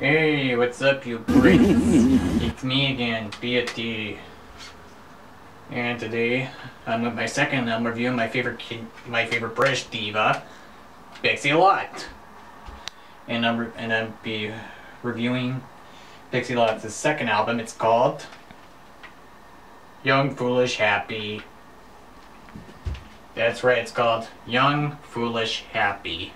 Hey, what's up, you bricks? It's me again, BFD. And today, I'm with my second. I'm reviewing my favorite British diva, Pixie Lott. And I'm be reviewing Pixie Lott's second album. It's called Young, Foolish, Happy. That's right, it's called Young, Foolish, Happy.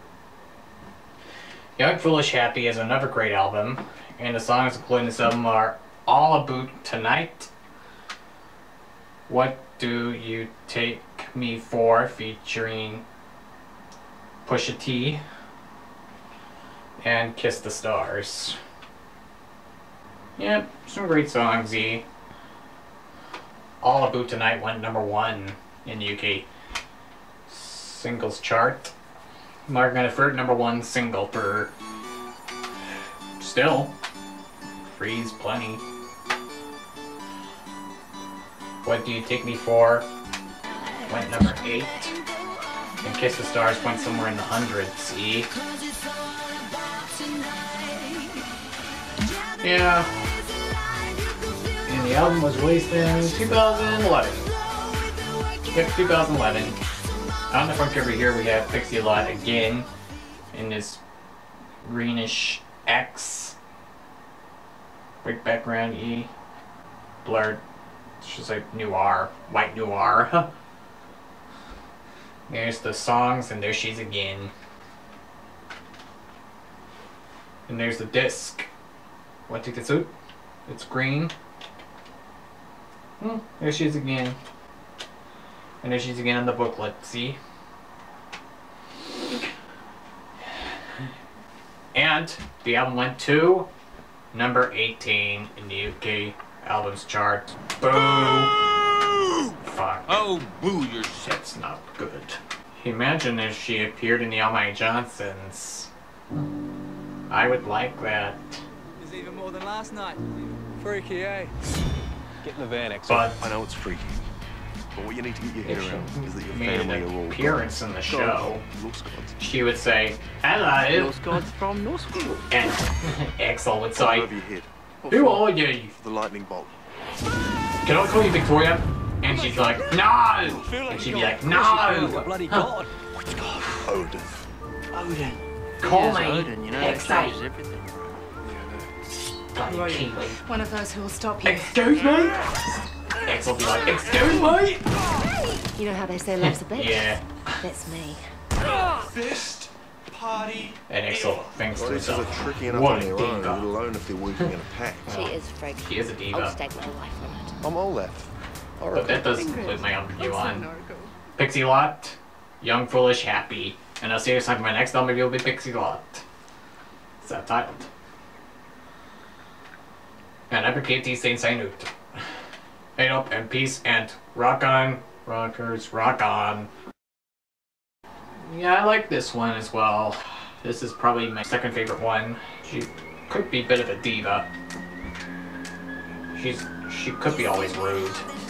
Young, Foolish, Happy is another great album, and the songs including this album are All About Tonight, What Do You Take Me For featuring Pusha T, and Kiss the Stars. Yep, some great songs. All About Tonight went #1 in the UK singles chart, marking the first #1 single for still. Free's plenty. What Do You Take Me For went #8, and Kiss the Stars went somewhere in the hundreds. Yeah. And the album was released in 2011. Yep, 2011. On the front cover here we have Pixie Lott again in this greenish X. Brick background, blurred. It's just like noir, white noir. There's the songs, and there she's again. And there's the disc. What took this out? It's green. There she is again. And there she's again on the booklet, see? And the album went to #18 in the UK albums chart. Boo! Fuck. Oh, boo your shit. That's not good. Imagine if she appeared in the Almighty Johnsons. I would like that. It's even more than last night. Freaky, eh? Get in the van, X. But I know it's freaky, but what you need to get your head around is that your made family an are all appearance in the show. Look, Scott. She would say, "Hello," Scott's from North School. and Axel would Over say, your head. "Who are you? The lightning bolt. Can I call you Victoria?" And she's like, "No!" And she'd be like, "No!" Bloody god. Which god? Odin. Odin. Call Yes, me Odin, you know, that X8. changes everything. Bloody Kiwi. One of those who will stop you. Excuse me? Axel will be like, "Excuse me?" You know how they say love's a bitch? Yeah. That's me. Best party. And Axel thinks to Bodies are himself, tricky enough "What on a their own, let diva." alone if they're working in a pack. She is freaky. She is a I'll diva. stake my life on it. I'm all that. But that does conclude my own review on Pixie Lott, Young, Foolish, Happy. And I'll see you next time for my next album review will be Pixie Lott. It's that titled. And I'm PFD saying Sainut. Hey up and peace and rock on, rockers, rock on. Yeah, I like this one as well. This is probably my second favorite one. She could be a bit of a diva. She could be always rude.